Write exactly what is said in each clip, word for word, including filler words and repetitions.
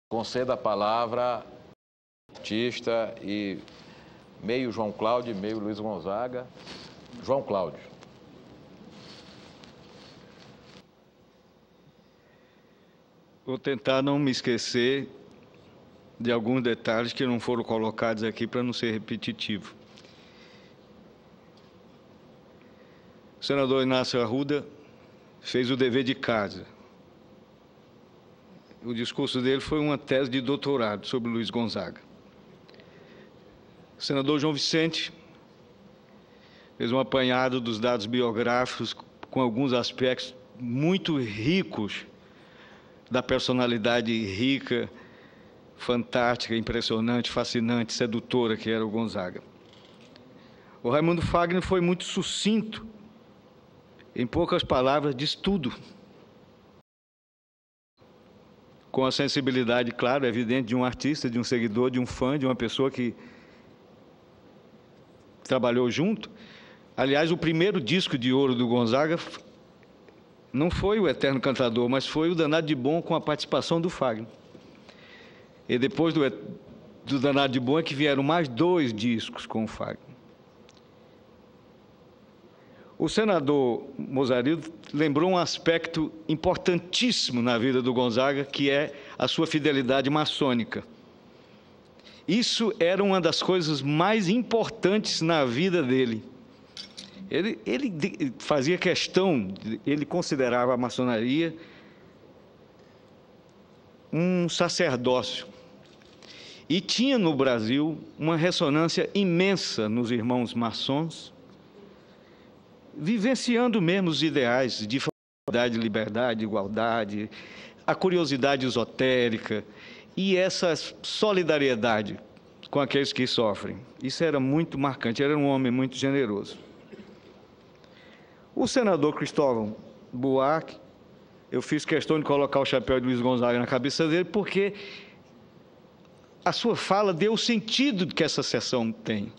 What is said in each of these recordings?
Conceda a palavra artista e meio João Cláudio e meio Luiz Gonzaga. João Cláudio. Vou tentar não me esquecer de alguns detalhes que não foram colocados aqui para não ser repetitivo. O senador Inácio Arruda fez o dever de casa. O discurso dele foi uma tese de doutorado sobre Luiz Gonzaga. O senador João Vicente fez um apanhado dos dados biográficos com alguns aspectos muito ricos da personalidade rica, fantástica, impressionante, fascinante, sedutora que era o Gonzaga. O Raimundo Fagner foi muito sucinto, em poucas palavras, diz tudo. Com a sensibilidade, claro, evidente, de um artista, de um seguidor, de um fã, de uma pessoa que trabalhou junto. Aliás, o primeiro disco de ouro do Gonzaga não foi o Eterno Cantador, mas foi o Danado de Bom com a participação do Fagner. E depois do, do Danado de Bom é que vieram mais dois discos com o Fagner. O senador Mozarildo lembrou um aspecto importantíssimo na vida do Gonzaga, que é a sua fidelidade maçônica. Isso era uma das coisas mais importantes na vida dele. Ele, ele fazia questão, ele considerava a maçonaria um sacerdócio. E tinha no Brasil uma ressonância imensa nos irmãos maçons, vivenciando mesmo os ideais de fraternidade, liberdade, igualdade, a curiosidade esotérica e essa solidariedade com aqueles que sofrem. Isso era muito marcante, era um homem muito generoso. O senador Cristóvão Buarque, eu fiz questão de colocar o chapéu de Luiz Gonzaga na cabeça dele, porque a sua fala deu o sentido que essa sessão tem.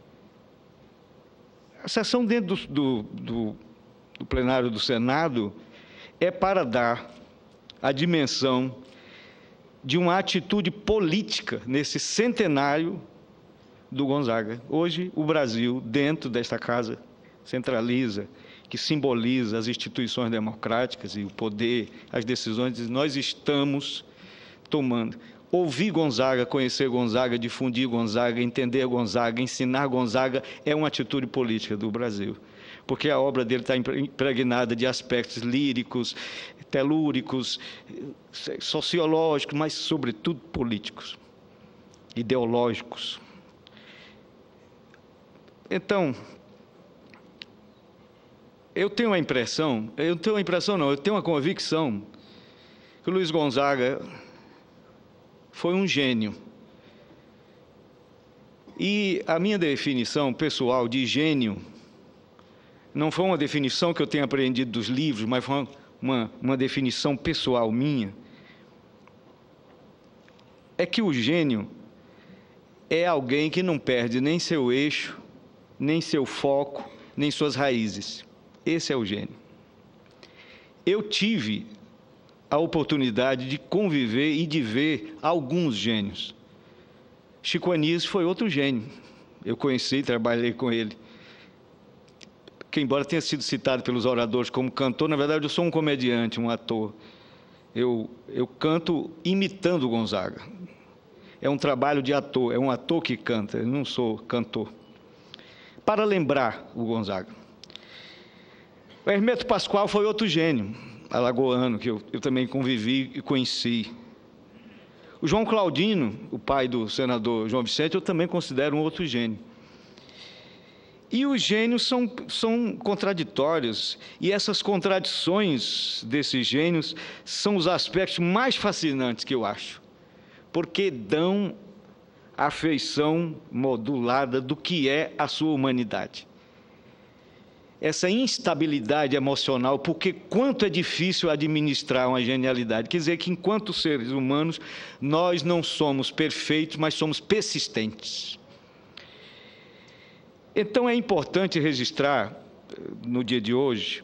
A sessão dentro do, do, do, do plenário do Senado é para dar a dimensão de uma atitude política nesse centenário do Gonzaga. Hoje, o Brasil, dentro desta casa, centraliza, que simboliza as instituições democráticas e o poder, as decisões, nós estamos tomando. Ouvir Gonzaga, conhecer Gonzaga, difundir Gonzaga, entender Gonzaga, ensinar Gonzaga é uma atitude política do Brasil, porque a obra dele está impregnada de aspectos líricos, telúricos, sociológicos, mas, sobretudo, políticos, ideológicos. Então, eu tenho a impressão, eu tenho a impressão não, eu tenho a convicção que o Luiz Gonzaga foi um gênio. E a minha definição pessoal de gênio não foi uma definição que eu tenha aprendido dos livros, mas foi uma, uma definição pessoal minha. É que o gênio é alguém que não perde nem seu eixo, nem seu foco, nem suas raízes. Esse é o gênio. Eu tive a oportunidade de conviver e de ver alguns gênios. Chico Anísio foi outro gênio. Eu conheci e trabalhei com ele. Que, embora tenha sido citado pelos oradores como cantor, na verdade eu sou um comediante, um ator. Eu, eu canto imitando o Gonzaga. É um trabalho de ator, é um ator que canta, eu não sou cantor. Para lembrar o Gonzaga. O Hermeto Pascoal foi outro gênio alagoano, que eu, eu também convivi e conheci. O João Claudino, o pai do senador João Vicente, eu também considero um outro gênio. E os gênios são, são contraditórios, e essas contradições desses gênios são os aspectos mais fascinantes que eu acho, porque dão a feição modulada do que é a sua humanidade. Essa instabilidade emocional, porque quanto é difícil administrar uma genialidade. Quer dizer que, enquanto seres humanos, nós não somos perfeitos, mas somos persistentes. Então, é importante registrar, no dia de hoje,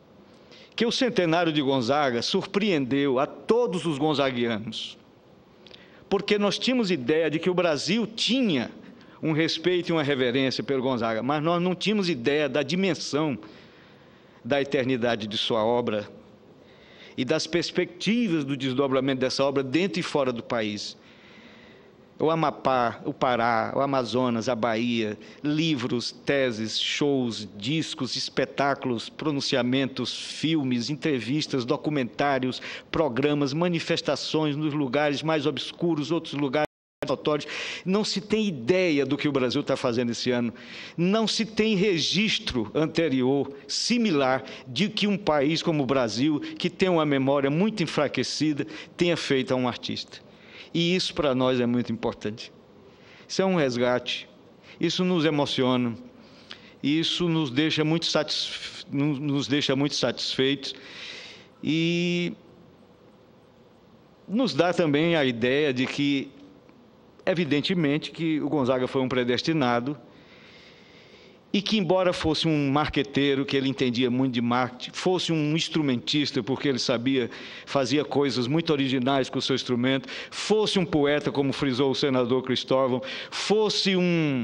que o centenário de Gonzaga surpreendeu a todos os gonzaguianos. porque nós tínhamos ideia de que o Brasil tinha um respeito e uma reverência pelo Gonzaga, mas nós não tínhamos ideia da dimensão da eternidade de sua obra e das perspectivas do desdobramento dessa obra dentro e fora do país. O Amapá, o Pará, o Amazonas, a Bahia, livros, teses, shows, discos, espetáculos, pronunciamentos, filmes, entrevistas, documentários, programas, manifestações nos lugares mais obscuros, outros lugares notórios. Não se tem ideia do que o Brasil está fazendo esse ano. Não se tem registro anterior, similar, de que um país como o Brasil, que tem uma memória muito enfraquecida, tenha feito a um artista. E isso para nós é muito importante. Isso é um resgate, isso nos emociona, isso nos deixa muito, satisfe... nos deixa muito satisfeitos e nos dá também a ideia de que, evidentemente, que o Gonzaga foi um predestinado e que, embora fosse um marqueteiro, que ele entendia muito de marketing, fosse um instrumentista, porque ele sabia, fazia coisas muito originais com o seu instrumento, fosse um poeta, como frisou o senador Cristóvão, fosse um,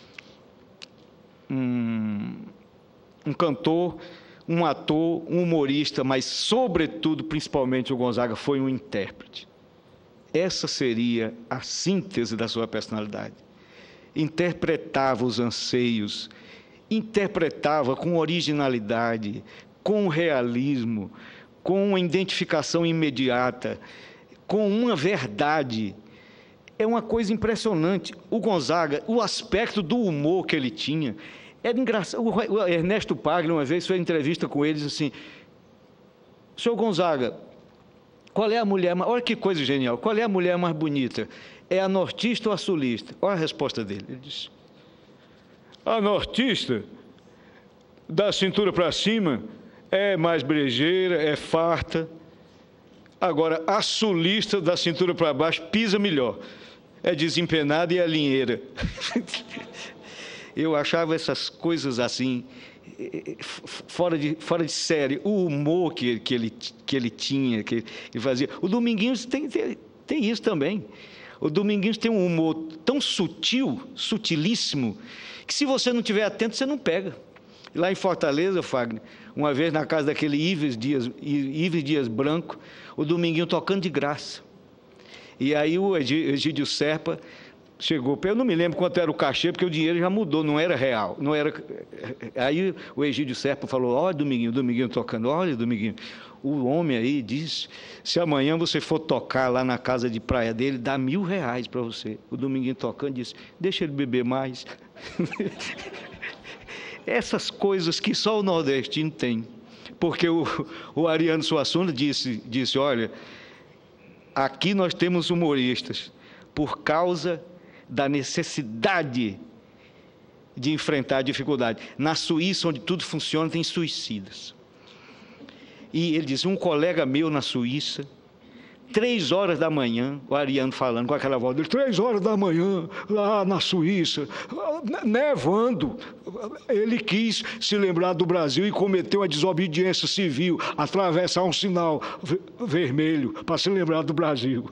um, um cantor, um ator, um humorista, mas, sobretudo, principalmente, o Gonzaga foi um intérprete. Essa seria a síntese da sua personalidade. Interpretava os anseios, interpretava com originalidade, com realismo, com uma identificação imediata, com uma verdade. É uma coisa impressionante. O Gonzaga, o aspecto do humor que ele tinha, era engraçado. O Ernesto Paglia, uma vez, fez entrevista com ele, disse assim: senhor Gonzaga, qual é a mulher mais... Olha que coisa genial. Qual é a mulher mais bonita? É a nortista ou a sulista? Olha a resposta dele. Ele disse: a nortista, da cintura para cima, é mais brejeira, é farta. Agora, a sulista, da cintura para baixo, pisa melhor. É desempenada e é linheira. Eu achava essas coisas assim, fora de, fora de série. O humor que, que, ele, que ele tinha, que ele fazia. O Dominguinhos tem, tem, tem isso também. O Dominguinhos tem um humor tão sutil, sutilíssimo, que se você não estiver atento, você não pega. Lá em Fortaleza, Fagner, uma vez na casa daquele Ives Dias, Ives Dias Branco, o Dominguinho tocando de graça. E aí o Egídio Serpa chegou, eu não me lembro quanto era o cachê, porque o dinheiro já mudou, não era real. Não era... Aí o Egídio Serpa falou: olha, Dominguinho, Dominguinho tocando, olha, Dominguinho, o homem aí diz, se amanhã você for tocar lá na casa de praia dele, dá mil reais para você. O Dominguinho tocando disse: deixa ele beber mais. Essas coisas que só o nordestino tem. Porque o, o Ariano Suassuna disse, disse, olha, aqui nós temos humoristas, por causa da necessidade de enfrentar a dificuldade. Na Suíça, onde tudo funciona, tem suicidas. E ele disse: um colega meu na Suíça, três horas da manhã, o Ariano falando com aquela voz dele, três horas da manhã, lá na Suíça, nevando, ele quis se lembrar do Brasil e cometeu a desobediência civil, atravessar um sinal vermelho para se lembrar do Brasil.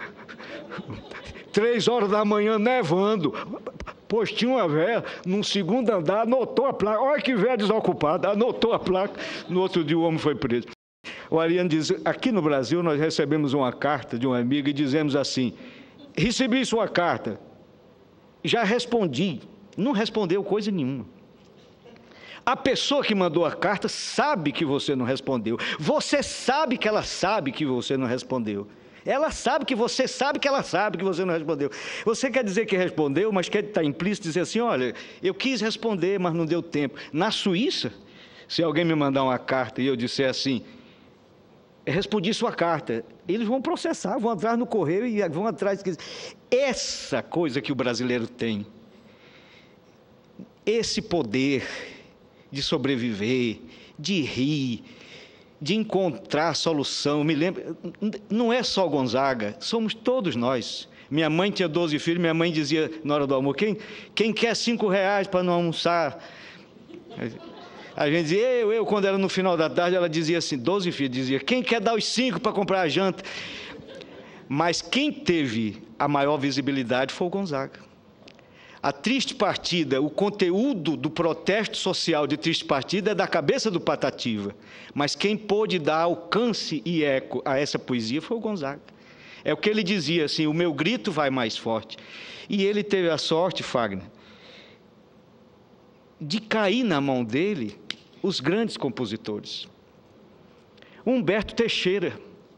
Três horas da manhã, nevando. Pois tinha uma véia, num segundo andar, anotou a placa. Olha que véia desocupada, anotou a placa. No outro dia o homem foi preso. O Ariano diz: aqui no Brasil nós recebemos uma carta de uma amiga e dizemos assim: recebi sua carta, já respondi. Não respondeu coisa nenhuma. A pessoa que mandou a carta sabe que você não respondeu. Você sabe que ela sabe que você não respondeu. Ela sabe que você sabe que ela sabe que você não respondeu. Você quer dizer que respondeu, mas quer estar implícito dizer assim: olha, eu quis responder, mas não deu tempo. Na Suíça, se alguém me mandar uma carta e eu disser assim: respondi sua carta, eles vão processar, vão atrás no correio e vão atrás. Essa coisa que o brasileiro tem, esse poder de sobreviver, de rir, de encontrar solução. Me lembro, não é só Gonzaga, somos todos nós. Minha mãe tinha doze filhos, minha mãe dizia na hora do almoço: quem, quem quer cinco reais para não almoçar? A gente dizia, eu, eu, quando era no final da tarde, ela dizia assim, doze filhos, dizia: quem quer dar os cinco para comprar a janta? Mas quem teve a maior visibilidade foi o Gonzaga. A Triste Partida, o conteúdo do protesto social de Triste Partida é da cabeça do Patativa, mas quem pôde dar alcance e eco a essa poesia foi o Gonzaga. É o que ele dizia, assim, o meu grito vai mais forte. E ele teve a sorte, Fagner, de cair na mão dele os grandes compositores. Humberto Teixeira.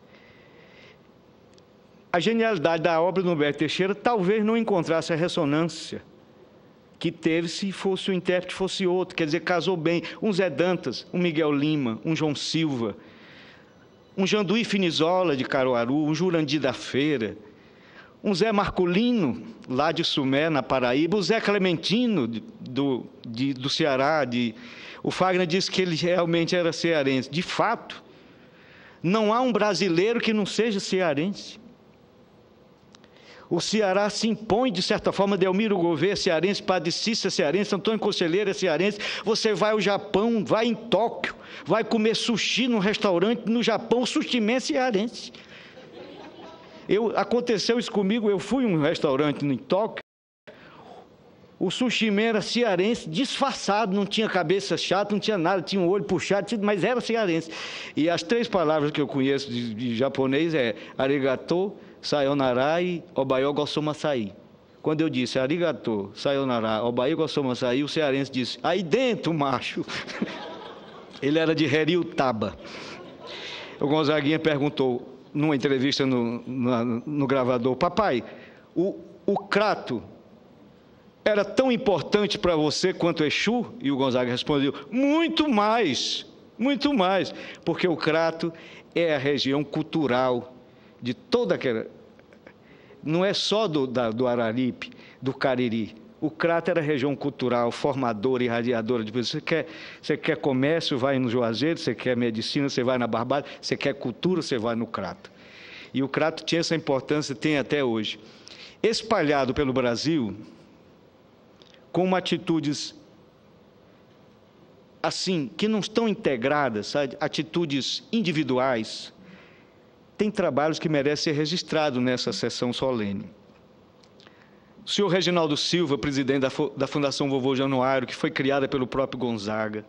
A genialidade da obra do Humberto Teixeira talvez não encontrasse a ressonância que teve se fosse o intérprete fosse outro, quer dizer, casou bem. Um Zé Dantas, um Miguel Lima, um João Silva, um Janduí Finizola de Caruaru, um Jurandir da Feira, um Zé Marculino, lá de Sumé, na Paraíba, o Zé Clementino, do, de, do Ceará. De... O Fagner disse que ele realmente era cearense. De fato, não há um brasileiro que não seja cearense. O Ceará se impõe, de certa forma, Delmiro Gouveia é cearense, Padre Cícero é cearense, Antônio Conselheiro é cearense. Você vai ao Japão, vai em Tóquio, vai comer sushi num restaurante no Japão, o sushi man é cearense. Eu, aconteceu isso comigo, eu fui a um restaurante em Tóquio, o sushi man era cearense, disfarçado, não tinha cabeça chata, não tinha nada, tinha um olho puxado, mas era cearense. E as três palavras que eu conheço de, de japonês é arigato, sayonara e obayo gossomasai. Quando eu disse arigato, sayonara, obayo gossomasai, o cearense disse, aí dentro, macho. Ele era de Heriutaba. O Gonzaguinha perguntou, numa entrevista no, no, no gravador, papai, o, o Crato era tão importante para você quanto Exu? E o Gonzaga respondeu, muito mais, muito mais, porque o Crato é a região cultural de toda aquela... Não é só do, da, do Araripe, do Cariri. O Crato era a região cultural, formadora, irradiadora de pessoas. Você quer, você quer comércio, vai no Juazeiro, você quer medicina, você vai na Barbárie, você quer cultura, você vai no Crato. E o Crato tinha essa importância, tem até hoje. Espalhado pelo Brasil, com atitudes assim, que não estão integradas, sabe? Atitudes individuais, tem trabalhos que merecem ser registrados nessa sessão solene. O senhor Reginaldo Silva, presidente da, da Fundação Vovô Januário, que foi criada pelo próprio Gonzaga.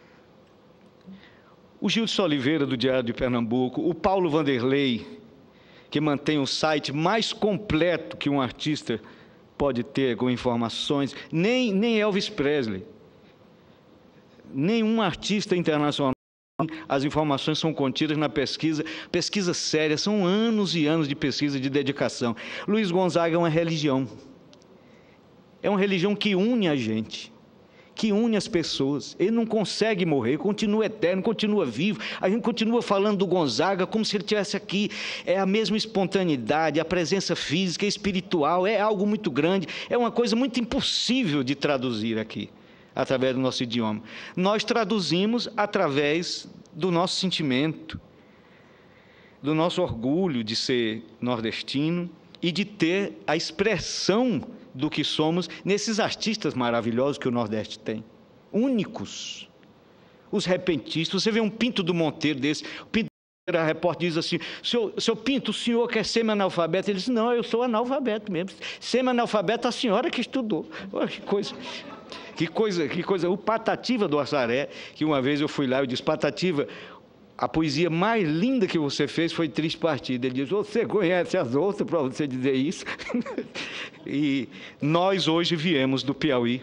O Gilson Oliveira, do Diário de Pernambuco. O Paulo Vanderlei, que mantém o site mais completo que um artista pode ter com informações. Nem, nem Elvis Presley. Nenhum artista internacional. As informações são contidas na pesquisa, pesquisa séria, são anos e anos de pesquisa, de dedicação. Luiz Gonzaga é uma religião. É uma religião que une a gente, que une as pessoas. Ele não consegue morrer, continua eterno, continua vivo. A gente continua falando do Gonzaga como se ele estivesse aqui. É a mesma espontaneidade, a presença física, espiritual, é algo muito grande, é uma coisa muito impossível de traduzir aqui, através do nosso idioma. Nós traduzimos através do nosso sentimento, do nosso orgulho de ser nordestino e de ter a expressão do que somos nesses artistas maravilhosos que o Nordeste tem, únicos. Os repentistas, você vê um Pinto do Monteiro desse, o Pinto, a repórter diz assim, seu, seu Pinto, o senhor quer semi-analfabeto? Ele diz, não, eu sou analfabeto mesmo. Semi-analfabeto a senhora que estudou. Oh, que coisa... Que coisa, que coisa, o Patativa do Assaré, que uma vez eu fui lá e disse, Patativa, a poesia mais linda que você fez foi Triste Partida. Ele diz, você conhece as outras para você dizer isso? E nós hoje viemos do Piauí,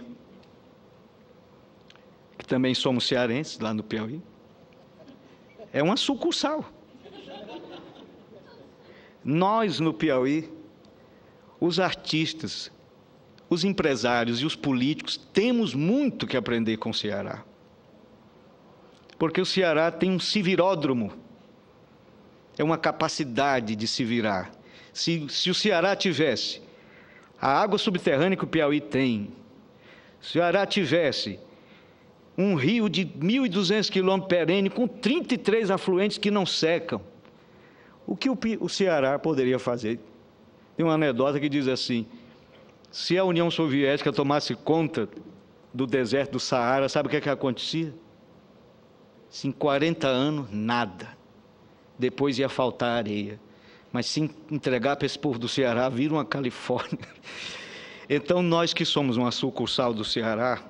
que também somos cearenses, lá no Piauí. É uma sucursal. Nós, no Piauí, os artistas, os empresários e os políticos, temos muito que aprender com o Ceará. Porque o Ceará tem um civiródromo, é uma capacidade de se virar. Se, se o Ceará tivesse a água subterrânea que o Piauí tem, se o Ceará tivesse um rio de mil e duzentos quilômetros perene, com trinta e três afluentes que não secam, o que o, o Ceará poderia fazer? Tem uma anedota que diz assim, se a União Soviética tomasse conta do deserto do Saara, sabe o que é que acontecia? Em quarenta anos, nada. Depois ia faltar areia. mas se entregar para esse povo do Ceará, vira uma Califórnia. Então, nós que somos uma sucursal do Ceará,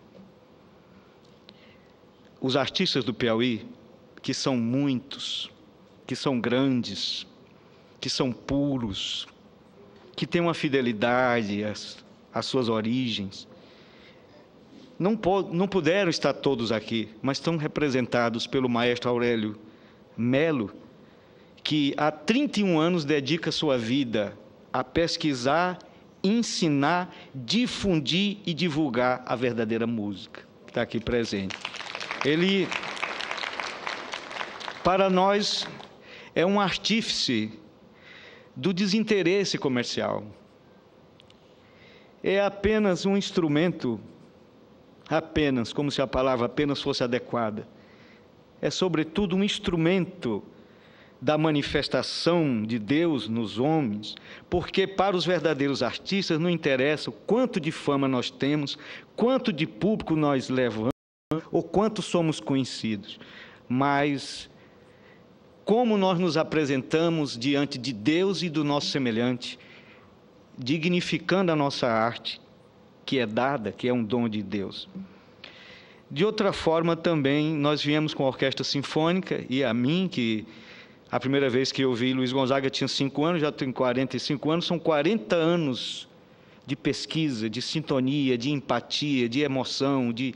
os artistas do Piauí, que são muitos, que são grandes, que são puros, que têm uma fidelidade às, às suas origens, não, não puderam estar todos aqui, mas estão representados pelo maestro Aurélio Melo, que há trinta e um anos dedica sua vida a pesquisar, ensinar, difundir e divulgar a verdadeira música, que está aqui presente. Ele, para nós, é um artífice do desinteresse comercial. É apenas um instrumento, apenas, como se a palavra apenas fosse adequada. É, sobretudo, um instrumento da manifestação de Deus nos homens, porque para os verdadeiros artistas não interessa o quanto de fama nós temos, quanto de público nós levamos, ou quanto somos conhecidos, mas como nós nos apresentamos diante de Deus e do nosso semelhante, dignificando a nossa arte, que é dada, que é um dom de Deus. De outra forma, também, nós viemos com a Orquestra Sinfônica, e a mim, que a primeira vez que eu vi Luiz Gonzaga tinha cinco anos, já tenho quarenta e cinco anos, são quarenta anos de pesquisa, de sintonia, de empatia, de emoção, de...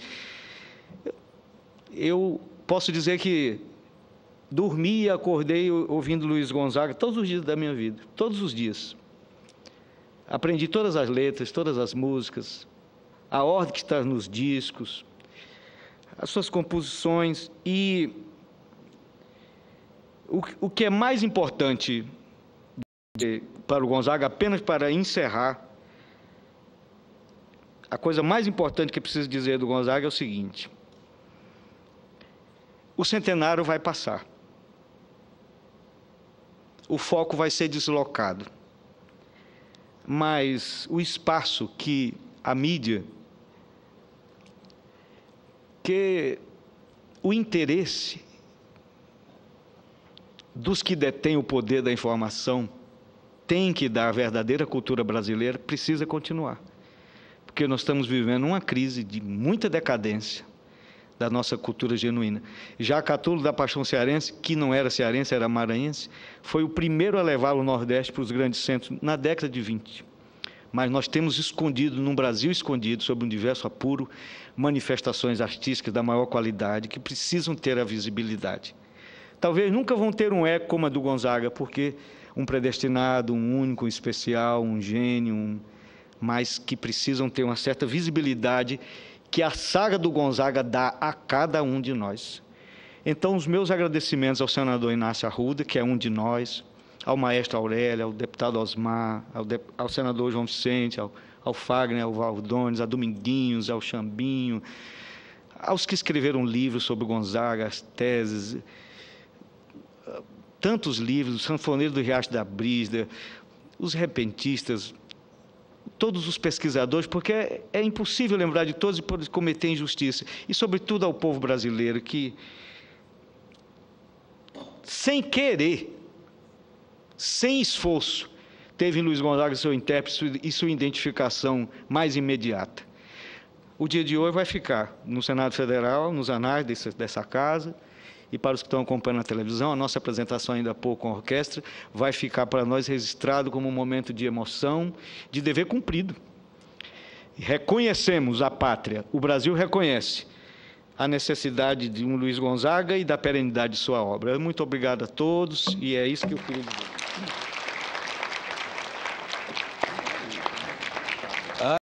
Eu posso dizer que dormi e acordei ouvindo Luiz Gonzaga todos os dias da minha vida, todos os dias. Aprendi todas as letras, todas as músicas, a ordem que está nos discos, as suas composições. E o, o que é mais importante de, para o Gonzaga, apenas para encerrar, a coisa mais importante que preciso dizer do Gonzaga é o seguinte: o centenário vai passar, o foco vai ser deslocado, mas o espaço que a mídia, que o interesse dos que detêm o poder da informação tem que dar à verdadeira cultura brasileira, precisa continuar, porque nós estamos vivendo uma crise de muita decadência da nossa cultura genuína. Já Catulo da Paixão Cearense, que não era cearense, era maranhense, foi o primeiro a levar o Nordeste para os grandes centros na década de vinte. Mas nós temos escondido, num Brasil escondido, sob um diverso apuro, manifestações artísticas da maior qualidade, que precisam ter a visibilidade. Talvez nunca vão ter um eco como a do Gonzaga, porque um predestinado, um único, um especial, um gênio, um... mas que precisam ter uma certa visibilidade que a saga do Gonzaga dá a cada um de nós. Então, os meus agradecimentos ao senador Inácio Arruda, que é um de nós, ao maestro Aurélio, ao deputado Osmar, ao, de, ao senador João Vicente, ao, ao Fagner, ao Valdones, a Dominguinhos, ao Chambinho, aos que escreveram livros sobre o Gonzaga, as teses, tantos livros, o Sanfoneiro do Riacho da Brisda, os repentistas, todos os pesquisadores, porque é, é impossível lembrar de todos e poder cometer injustiça. E, sobretudo, ao povo brasileiro, que, sem querer, sem esforço, teve em Luiz Gonzaga seu intérprete e sua identificação mais imediata. O dia de hoje vai ficar no Senado Federal, nos anais desse, dessa casa, e para os que estão acompanhando na televisão, a nossa apresentação ainda há pouco com a orquestra vai ficar para nós registrado como um momento de emoção, de dever cumprido. Reconhecemos a pátria, o Brasil reconhece a necessidade de um Luiz Gonzaga e da perenidade de sua obra. Muito obrigado a todos, e é isso que eu queria dizer.